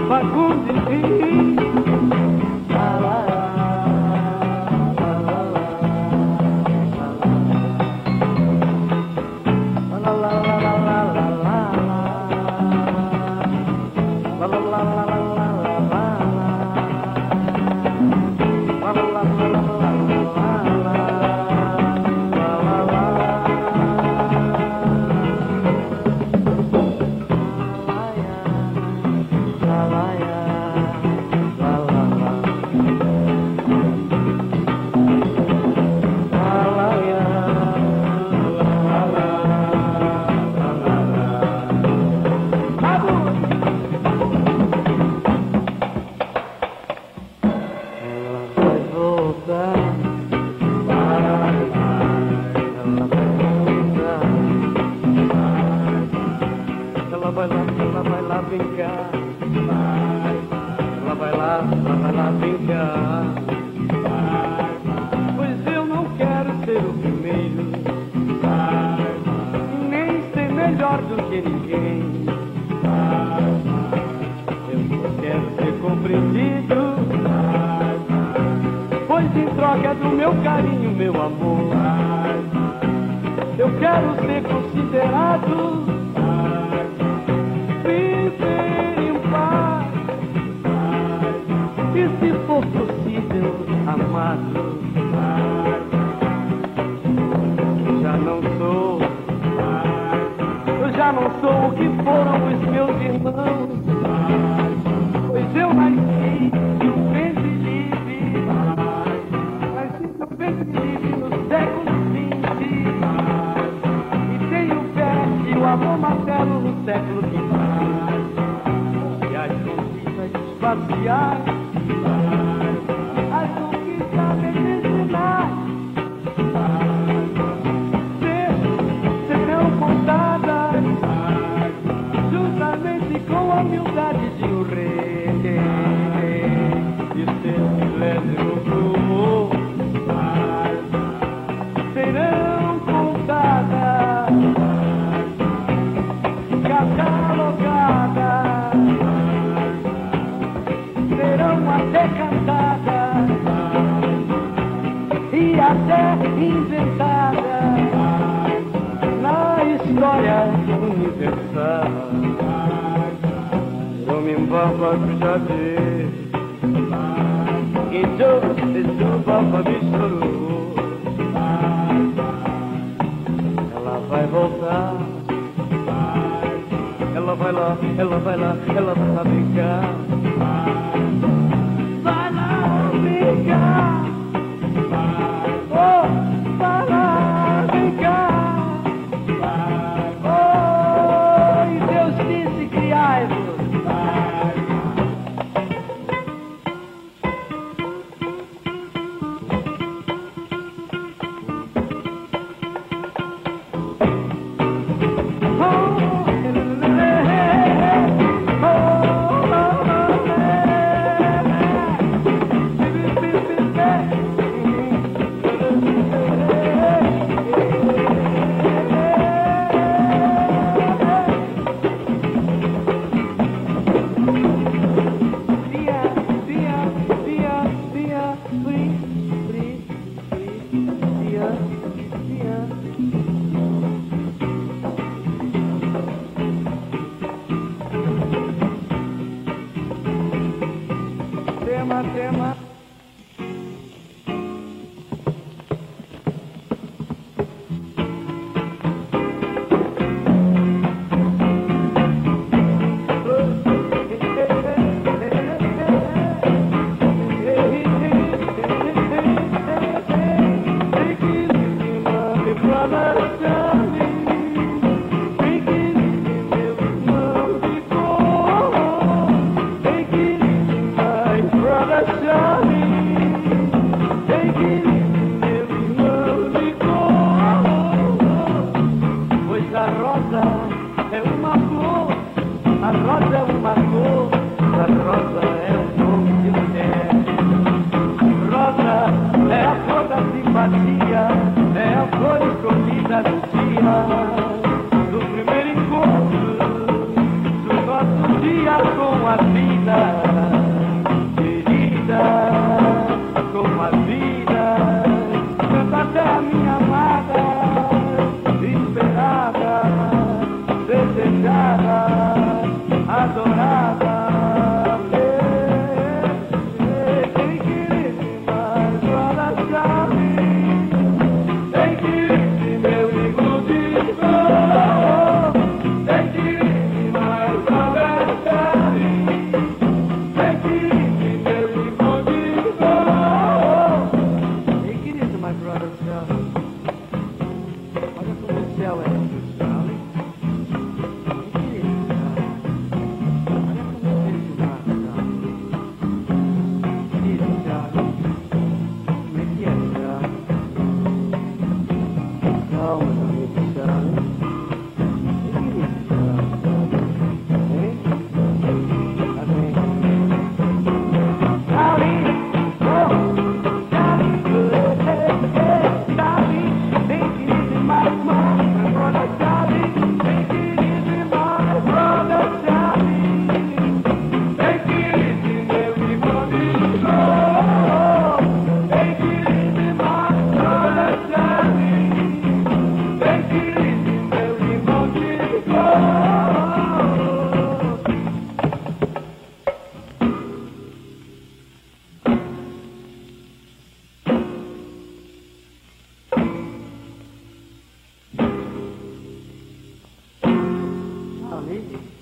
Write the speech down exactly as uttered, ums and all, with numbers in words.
Fagundes. Ela vai lá, ela vai lá, vem cá. Ela vai lá, ela vai lá, vem cá. Pois eu não quero ser o primeiro, nem ser melhor do que ninguém. Eu só quero ser compreendido, pois em troca do meu carinho, meu amor, eu quero ser considerado, viver em paz, e se for possível, amado. Eu já não sou, eu já não sou o que foram os meus irmãos, pois eu nasci de um ventre livre, nasci de um ventre livre no século vinte, e tenho fé e o amor materno no século vinte. E as conquistas espaciais, as conquistas medicinais, serão contadas juntamente com a humildade de um rei, e seu milésimo rumor serão contadas, catalogadas, serão até cantadas e até inventadas na história universal. Eu me embaba já vi, e eu deixo baba me chorou. Ela vai voltar, ela vai lá, ela vai lá, ela vai lá brincar. Vai lá brincar, oh, vai lá brincar. Oh, e Deus disse criai-vos. Tema, tema. Brother John. querida, como a vida, canta até a minha amada, esperada, desejada, adorada. Quem querer mais, olha chave, quem querer meu iludido, quem querer mais, olha chave, quem querer meu iludido. Quem querer my brother Charlie, olha como o céu é, Charlie. Amém.